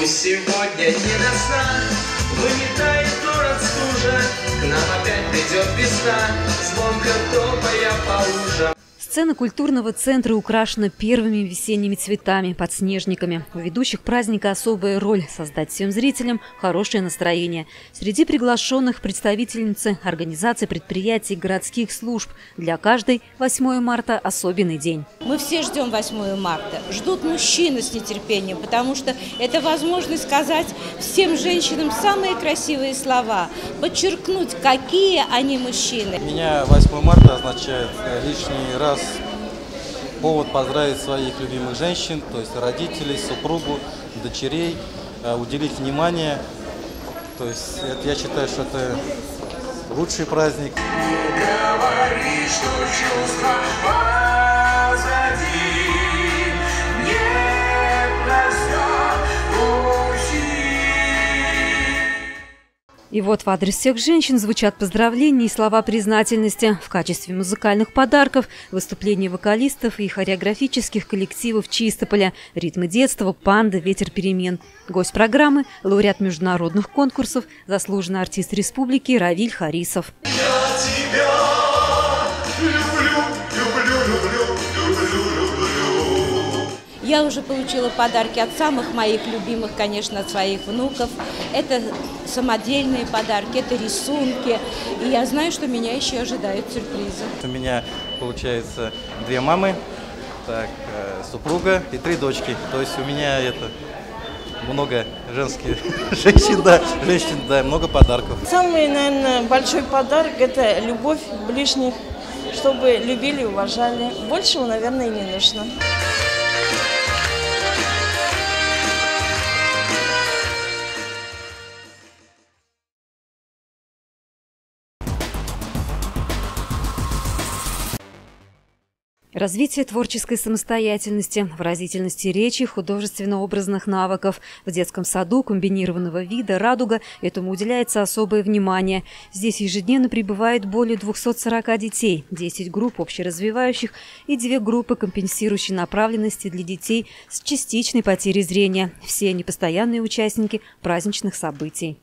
Пусть сегодня не до сна, выметает город стужа, к нам опять придет весна, звонко топая по лужам. Сцена культурного центра украшена первыми весенними цветами, подснежниками. У ведущих праздника особая роль – создать всем зрителям хорошее настроение. Среди приглашенных представительницы организаций, предприятий, городских служб. Для каждой 8 марта – особенный день. Мы все ждем 8 марта. Ждут мужчины с нетерпением, потому что это возможность сказать всем женщинам самые красивые слова, подчеркнуть, какие они мужчины. У меня 8 марта означает лишний раз повод поздравить своих любимых женщин, то есть родителей, супругу, дочерей, уделить внимание. То есть я считаю, что это лучший праздник. Не говори, что чувства позади, нет на всё пути. И вот в адрес всех женщин звучат поздравления и слова признательности. В качестве музыкальных подарков выступления вокалистов и хореографических коллективов Чистополя, ритмы детства, панда, ветер перемен. Гость программы – лауреат международных конкурсов, заслуженный артист республики Равиль Харисов. Я тебя люблю, люблю, люблю, люблю, люблю. Я уже получила подарки от самых моих любимых, конечно, от своих внуков. Это самодельные подарки, это рисунки. И я знаю, что меня еще ожидают сюрпризы. У меня, получается, 2 мамы, супруга и 3 дочки. То есть у меня много женских женщин, да, много подарков. Самый, наверное, большой подарок – это любовь ближних, чтобы любили и уважали. Большего, наверное, и не нужно. Развитие творческой самостоятельности, выразительности речи, художественно-образных навыков. В детском саду комбинированного вида «Радуга» этому уделяется особое внимание. Здесь ежедневно прибывает более 240 детей, 10 групп общеразвивающих и 2 группы компенсирующей направленности для детей с частичной потерей зрения. Все они постоянные участники праздничных событий.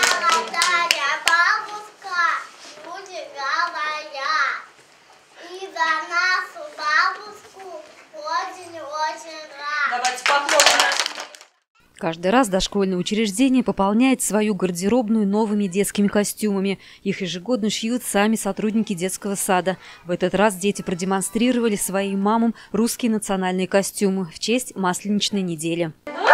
Каждый раз дошкольное учреждение пополняет свою гардеробную новыми детскими костюмами. Их ежегодно шьют сами сотрудники детского сада. В этот раз дети продемонстрировали своим мамам русские национальные костюмы в честь Масленичной недели.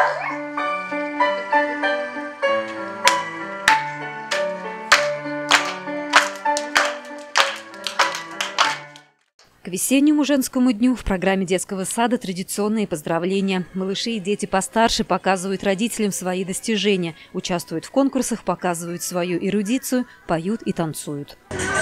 К весеннему женскому дню в программе детского сада традиционные поздравления. Малыши и дети постарше показывают родителям свои достижения, участвуют в конкурсах, показывают свою эрудицию, поют и танцуют.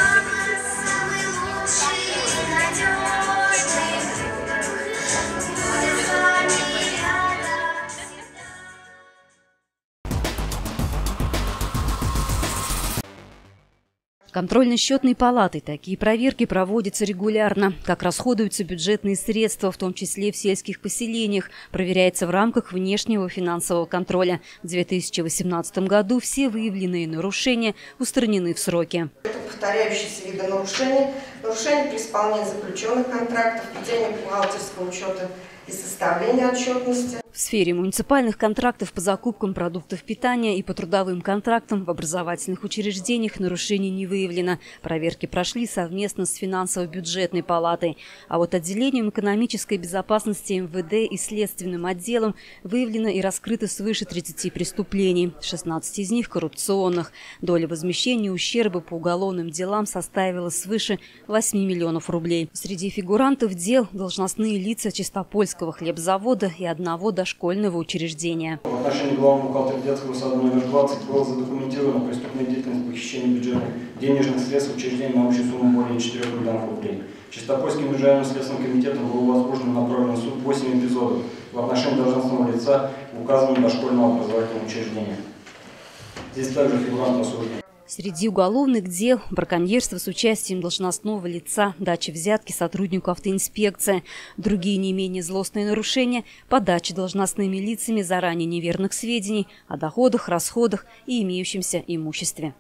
Контрольно-счетной палатой такие проверки проводятся регулярно. Как расходуются бюджетные средства, в том числе в сельских поселениях, проверяется в рамках внешнего финансового контроля. В 2018 году все выявленные нарушения устранены в сроки. Это повторяющиеся виды нарушений, нарушения при исполнении заключенных контрактов, ведение бухгалтерского учета и составления отчетности. В сфере муниципальных контрактов по закупкам продуктов питания и по трудовым контрактам в образовательных учреждениях нарушений не выявлено. Проверки прошли совместно с финансово-бюджетной палатой. А вот отделением экономической безопасности МВД и следственным отделом выявлено и раскрыто свыше 30 преступлений, 16 из них коррупционных. Доля возмещения ущерба по уголовным делам составила свыше 8 миллионов рублей. Среди фигурантов дел должностные лица Чистопольского хлебзавода и одного дошкольного учреждения. В отношении главного бухгалтера детского сада номер 20 было задокументировано преступная деятельность похищения бюджетных денежных средств учреждений на общую сумму более 4 миллионов рублей. Чистопольским межрайонным следственным комитетом было возбуждено направлено в суд 8 эпизодов в отношении должностного лица указанного дошкольного образовательного учреждения. Здесь также фигурант осужден. Среди уголовных дел – браконьерство с участием должностного лица, дача взятки сотруднику автоинспекции. Другие не менее злостные нарушения – подача должностными лицами заранее неверных сведений о доходах, расходах и имеющемся имуществе.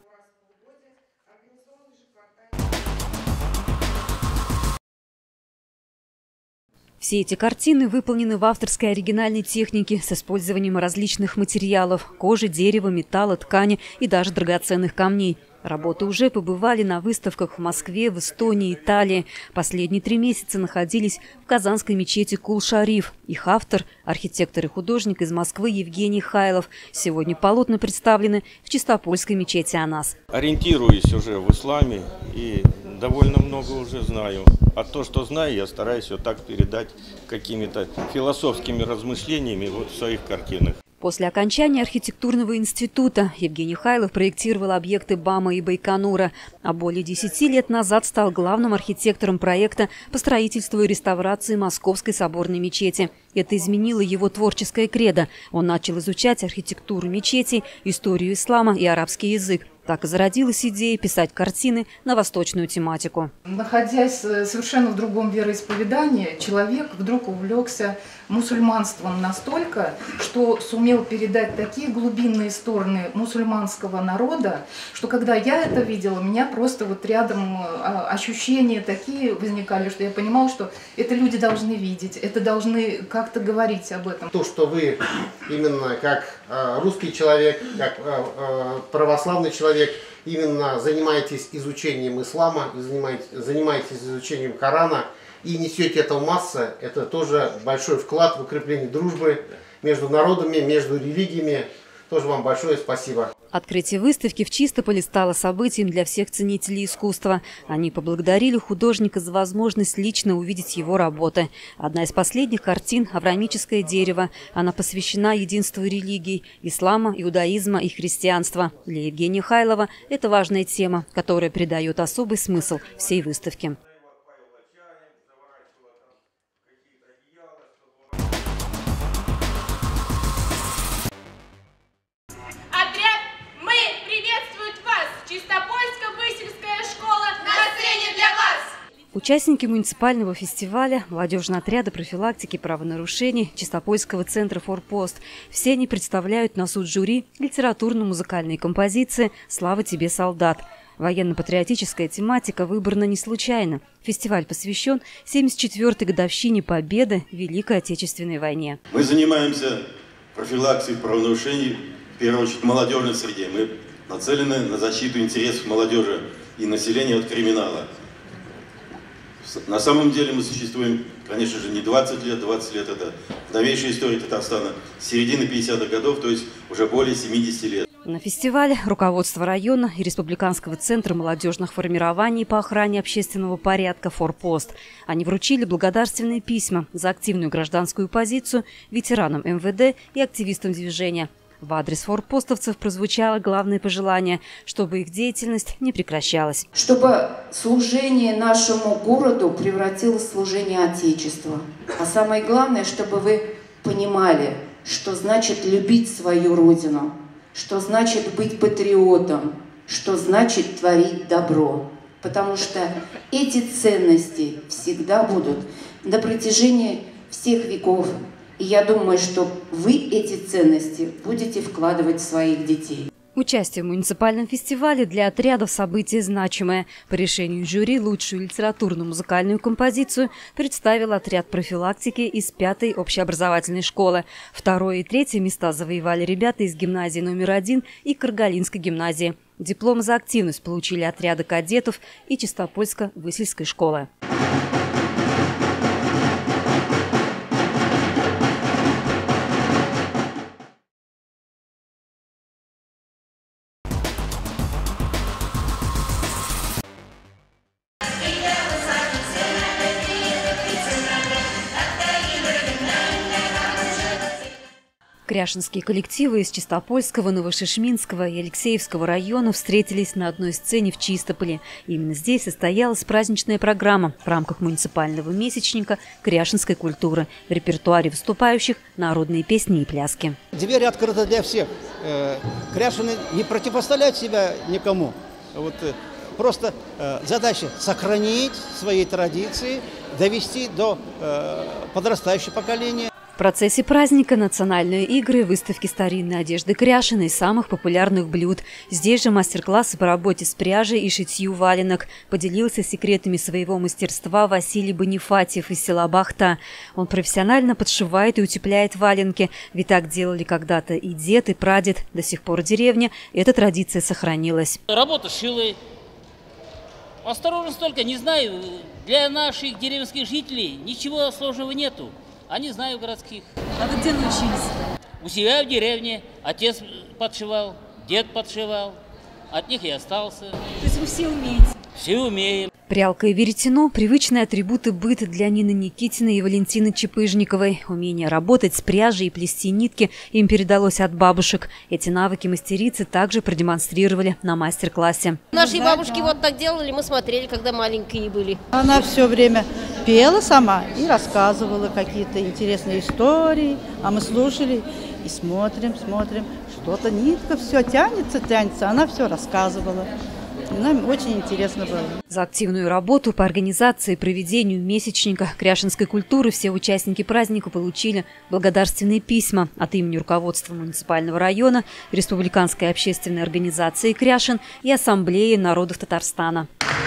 Все эти картины выполнены в авторской оригинальной технике с использованием различных материалов – кожи, дерева, металла, ткани и даже драгоценных камней. Работы уже побывали на выставках в Москве, в Эстонии, Италии. Последние 3 месяца находились в казанской мечети Кул-Шариф. Их автор – архитектор и художник из Москвы Евгений Хайлов. Сегодня полотна представлены в Чистопольской мечети Анас. Ориентируюсь уже в исламе и довольно много уже знаю. А то, что знаю, я стараюсь вот так передать какими-то философскими размышлениями вот в своих картинах. После окончания архитектурного института Евгений Хайлов проектировал объекты БАМа и Байконура, а более 10 лет назад стал главным архитектором проекта по строительству и реставрации Московской соборной мечети. Это изменило его творческое кредо. Он начал изучать архитектуру мечетей, историю ислама и арабский язык. Так и зародилась идея писать картины на восточную тематику. Находясь совершенно в другом вероисповедании, человек вдруг увлекся мусульманством настолько, что сумел передать такие глубинные стороны мусульманского народа, что когда я это видела, у меня просто вот рядом ощущения такие возникали, что я понимала, что это люди должны видеть, это должны как-то говорить об этом. То, что вы именно как русский человек, как православный человек, именно занимаетесь изучением ислама, занимаетесь изучением Корана и несете это в массы, это тоже большой вклад в укрепление дружбы между народами, между религиями. Тоже вам большое спасибо. Открытие выставки в Чистополе стало событием для всех ценителей искусства. Они поблагодарили художника за возможность лично увидеть его работы. Одна из последних картин – «Авраамическое дерево». Она посвящена единству религий – ислама, иудаизма и христианства. Для Евгения Хайлова это важная тема, которая придает особый смысл всей выставке. Участники муниципального фестиваля, молодежного отряда профилактики правонарушений Чистопольского центра «Форпост». Все они представляют на суд жюри литературно-музыкальные композиции «Слава тебе, солдат». Военно-патриотическая тематика выбрана не случайно. Фестиваль посвящен 74-й годовщине Победы в Великой Отечественной войне. Мы занимаемся профилактикой правонарушений, в первую очередь, в молодежной среде. Мы нацелены на защиту интересов молодежи и населения от криминала. На самом деле мы существуем, конечно же, не 20 лет, 20 лет это новейшая история Татарстана, с середины 50-х годов, то есть уже более 70 лет. На фестивале руководство района и Республиканского центра молодежных формирований по охране общественного порядка «Форпост». Они вручили благодарственные письма за активную гражданскую позицию ветеранам МВД и активистам движения. В адрес форпостовцев прозвучало главное пожелание, чтобы их деятельность не прекращалась. Чтобы служение нашему городу превратилось в служение Отечеству. А самое главное, чтобы вы понимали, что значит любить свою родину, что значит быть патриотом, что значит творить добро. Потому что эти ценности всегда будут на протяжении всех веков. И я думаю, что вы эти ценности будете вкладывать в своих детей. Участие в муниципальном фестивале для отрядов событие значимое. По решению жюри лучшую литературно-музыкальную композицию представил отряд профилактики из 5-й общеобразовательной школы. 2-е и 3-е места завоевали ребята из гимназии номер 1 и Каргалинской гимназии. Диплом за активность получили отряды кадетов и Чистопольско-Высельской школы. Кряшинские коллективы из Чистопольского, Новошишминского и Алексеевского районов встретились на одной сцене в Чистополе. Именно здесь состоялась праздничная программа в рамках муниципального месячника кряшинской культуры. В репертуаре выступающих народные песни и пляски. Двери открыты для всех. Кряшины не противоставляют себя никому. Просто задача сохранить свои традиции, довести до подрастающего поколения. В процессе праздника национальные игры, выставки старинной одежды Кряшина и самых популярных блюд. Здесь же мастер-классы по работе с пряжей и шитью валенок. Поделился секретами своего мастерства Василий Бонифатьев из села Бахта. Он профессионально подшивает и утепляет валенки. Ведь так делали когда-то и дед, и прадед. До сих пор в деревне эта традиция сохранилась. Работа шилой. Осторожность только, не знаю, для наших деревенских жителей ничего сложного нету. Они знают городских. А вы где научились? У себя в деревне. Отец подшивал, дед подшивал. От них и остался. То есть вы все умеете? Все умеем. Прялка и веретено – привычные атрибуты быта для Нины Никитиной и Валентины Чепыжниковой. Умение работать с пряжей и плести нитки им передалось от бабушек. Эти навыки мастерицы также продемонстрировали на мастер-классе. Наши бабушки вот так делали, мы смотрели, когда маленькие были. Она все время пела сама и рассказывала какие-то интересные истории, а мы слушали и смотрим, что-то нитка все тянется, она все рассказывала. И нам очень интересно было. За активную работу по организации и проведению месячника кряшинской культуры все участники праздника получили благодарственные письма от имени руководства муниципального района, Республиканской общественной организации «Кряшин» и Ассамблеи народов Татарстана.